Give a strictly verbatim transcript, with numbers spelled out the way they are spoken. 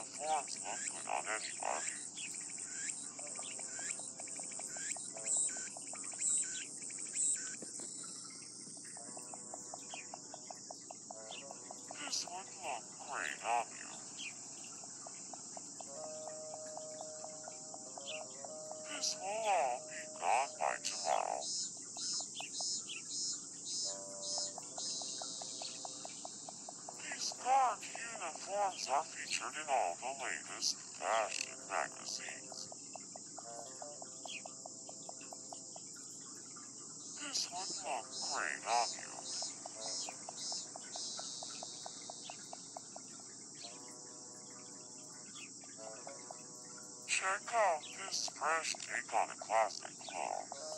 uniforms look good on anybody. This would look great on you. This will all be gone by tomorrow. These dark uniforms are featured in all the latest fashion magazines. This would look great on you. Check out this fresh take on a classic cloth.